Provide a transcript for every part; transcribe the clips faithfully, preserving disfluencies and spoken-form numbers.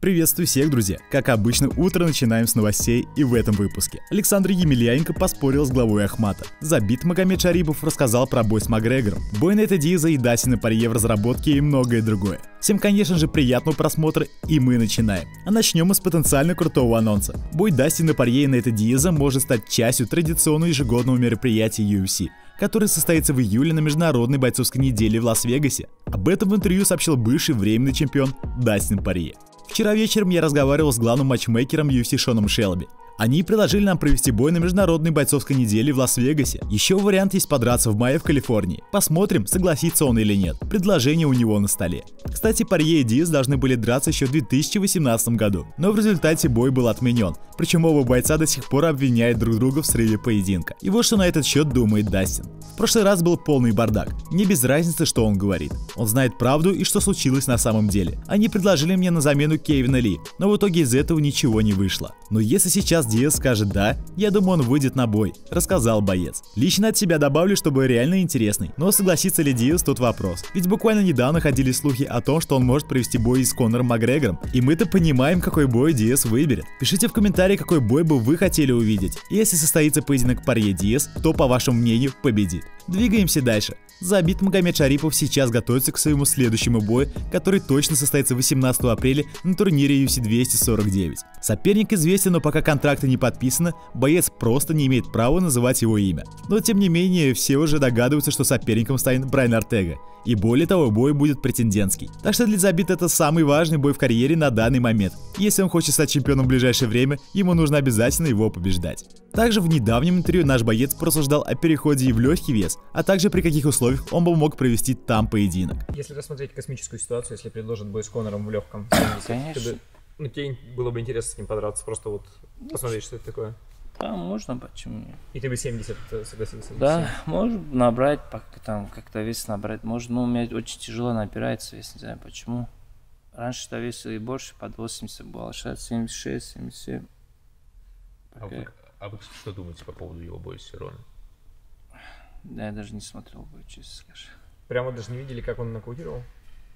Приветствую всех, друзья! Как обычно, утро начинаем с новостей, и в этом выпуске Александр Емельяненко поспорил с главой Ахмата. Забит Магомед Шарипов рассказал про бой с Макгрегором, бой Нейта Диаза и Дастина Порье в разработке и многое другое. Всем, конечно же, приятного просмотра, и мы начинаем. А начнем мы с потенциально крутого анонса. Бой Дастина Порье и Нейта Диаза может стать частью традиционного ежегодного мероприятия ю эф си, который состоится в июле на международной бойцовской неделе в Лас-Вегасе. Об этом в интервью сообщил бывший временный чемпион Дастин Порье. Вчера вечером я разговаривал с главным матчмейкером ю эф си Шоном Шелби. Они предложили нам провести бой на международной бойцовской неделе в Лас-Вегасе. Еще вариант есть подраться в мае в Калифорнии. Посмотрим, согласится он или нет. Предложение у него на столе. Кстати, Порье и Диаз должны были драться еще в две тысячи восемнадцатом году, но в результате бой был отменен. Причем оба бойца до сих пор обвиняют друг друга в срыве поединка. И вот что на этот счет думает Дастин. В прошлый раз был полный бардак. Мне без разницы, что он говорит. Он знает правду и что случилось на самом деле. Они предложили мне на замену Кевина Ли, но в итоге из этого ничего не вышло. Но если сейчас Диаз скажет «да», я думаю, он выйдет на бой, рассказал боец. Лично от себя добавлю, чтобы реально интересный. Но согласится ли Диаз, тут вопрос. Ведь буквально недавно ходили слухи о том, что он может провести бой с Конором Макгрегором. И мы-то понимаем, какой бой Диаз выберет. Пишите в комментарии, какой бой бы вы хотели увидеть. И если состоится поединок Порье-Диаз, то, по вашему мнению, победит. Двигаемся дальше. Забит Магомед Шарипов сейчас готовится к своему следующему бою, который точно состоится восемнадцатого апреля на турнире ю эф си двести сорок девять. Соперник известен, но пока контракта не подписано, боец просто не имеет права называть его имя. Но тем не менее, все уже догадываются, что соперником станет Брайан Ортега. И более того, бой будет претендентский. Так что для Забита это самый важный бой в карьере на данный момент. Если он хочет стать чемпионом в ближайшее время, ему нужно обязательно его побеждать. Также в недавнем интервью наш боец просуждал о переходе и в легкий вес, а также при каких условиях он бы мог провести там поединок. Если рассмотреть космическую ситуацию, если предложат бой с Конором в легком, конечно. Ну, тебе было бы интересно с ним подраться, просто вот посмотреть, что это такое. Да, можно, почему нет. И ты бы семьдесят согласился? Да, можно набрать, пока там как-то вес набрать. Можно, ну, у меня очень тяжело набирается вес, не знаю почему. Раньше-то весил и больше, под восемьдесят было, сейчас семьдесят шесть, семьдесят семь. А вы, а вы что думаете по поводу его боя с Сероном? Да, я даже не смотрел бой, честно скажу. Прямо даже не видели, как он нокаутировал?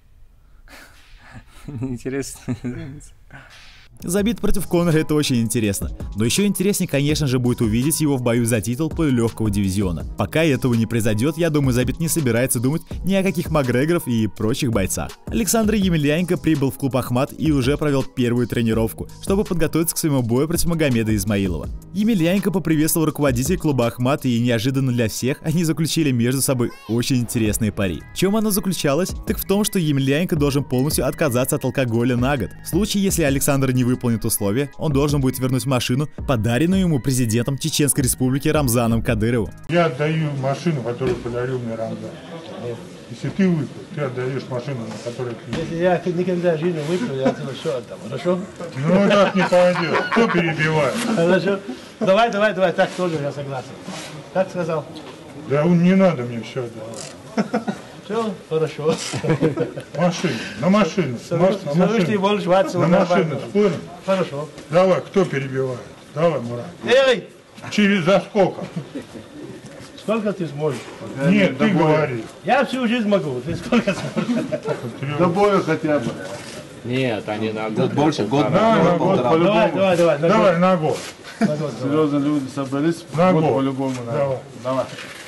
Интересно. Забит против Конора — это очень интересно. Но еще интереснее, конечно же, будет увидеть его в бою за титул полулегкого дивизиона. Пока этого не произойдет, я думаю, Забит не собирается думать ни о каких Макгрегоров и прочих бойцах. Александр Емельяненко прибыл в клуб Ахмат и уже провел первую тренировку, чтобы подготовиться к своему бою против Магомеда Измаилова. Емельяненко поприветствовал руководителей клуба Ахмат, и неожиданно для всех они заключили между собой очень интересные пари. В чем оно заключалось? Так в том, что Емельяненко должен полностью отказаться от алкоголя на год. В случае, если Александр не выполнит условия, он должен будет вернуть машину, подаренную ему президентом Чеченской Республики Рамзаном Кадыровым. Я отдаю машину, которую подарил мне Рамзан. Если ты выпил, ты отдаешь машину, на которой ты... Если я никогда жизнь выпил, я тебе все отдам, хорошо? Ну так не пойдет. Кто перебивает? Хорошо. Давай, давай, давай, так тоже я согласен. Как сказал? Да не надо мне все отдавать. Все, хорошо. Машину, на машину. На машину, на машину, спорим? Хорошо. Давай, кто перебивает? Давай, Мурат. Эй! Через за сколько? Сколько ты сможешь? Нет, ты говори. Я всю жизнь могу, ты сколько сможешь? До боя хотя бы. Нет, они на год больше, год, на, на год Давай, давай, давай. Давай, на год. Серьезно, люди собрались, на год по-любому. Давай. Давай.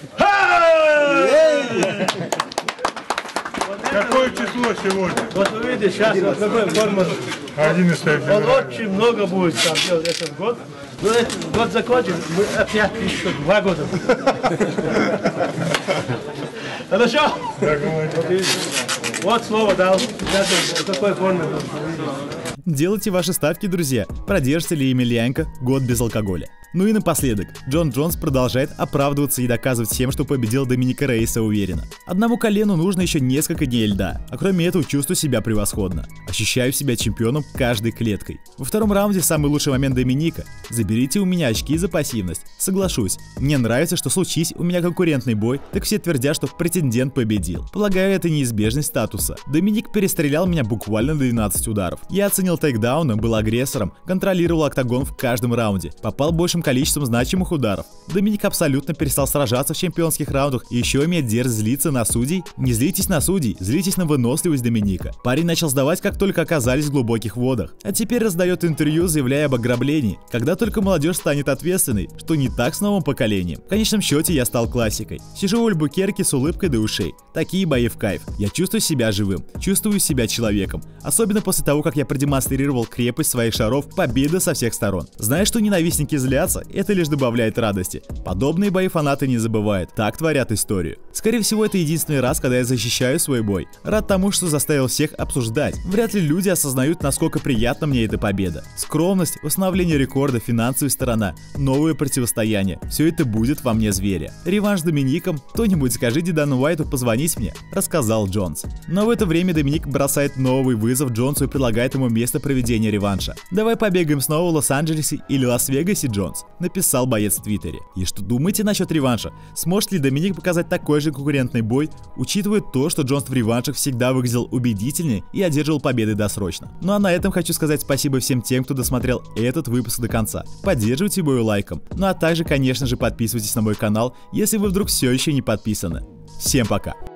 Какое число сегодня? Вот увидишь, сейчас вот какой форма. одиннадцатое Он февраля. очень много будет там делать этот год. Но этот год закончим, мы опять еще два года. Хорошо? Вот слово дал. В какой форме. Делайте ваши ставки, друзья. Продержится ли Емельяненко год без алкоголя? Ну и напоследок, Джон Джонс продолжает оправдываться и доказывать всем, что победил Доминика Рейса уверенно. Одному колену нужно еще несколько дней льда, а кроме этого чувствую себя превосходно. Ощущаю себя чемпионом каждой клеткой. Во втором раунде самый лучший момент Доминика. Заберите у меня очки за пассивность. Соглашусь, мне нравится, что случись у меня конкурентный бой, так все твердят, что претендент победил. Полагаю, это неизбежность статуса. Доминик перестрелял меня буквально на двенадцать ударов. Я оценил тейкдауны, был агрессором, контролировал октагон в каждом раунде, попал больше большим количеством значимых ударов. Доминик абсолютно перестал сражаться в чемпионских раундах и еще имеет дерзость злиться на судей. Не злитесь на судей, злитесь на выносливость Доминика. Парень начал сдавать, как только оказались в глубоких водах. А теперь раздает интервью, заявляя об ограблении. Когда только молодежь станет ответственной, что не так с новым поколением. В конечном счете я стал классикой. Сижу в Альбукерке с улыбкой до ушей. Такие бои в кайф. Я чувствую себя живым, чувствую себя человеком. Особенно после того, как я продемонстрировал крепость своих шаров, победа со всех сторон. Зная, что ненавистники злятся, это лишь добавляет радости. Подобные бои фанаты не забывают. Так творят историю. Скорее всего, это единственный раз, когда я защищаю свой бой. Рад тому, что заставил всех обсуждать. Вряд ли люди осознают, насколько приятна мне эта победа. Скромность, восстановление рекорда, финансовая сторона, новое противостояние. Все это будет во мне зверя. Реванш с Домиником? Кто-нибудь скажите Дану Уайту позвонить мне, рассказал Джонс. Но в это время Доминик бросает новый вызов Джонсу и предлагает ему место проведения реванша. «Давай побегаем снова в Лос-Анджелесе или Лас-Вегасе, Джонс», написал боец в Твиттере. И что думаете насчет реванша? Сможет ли Доминик показать такой же конкурентный бой, учитывая то, что Джонс в реваншах всегда выглядел убедительнее и одерживал победы досрочно? Ну а на этом хочу сказать спасибо всем тем, кто досмотрел этот выпуск до конца. Поддерживайте бой лайком. Ну а также, конечно же, подписывайтесь на мой канал, если вы вдруг все еще не подписаны. Всем пока!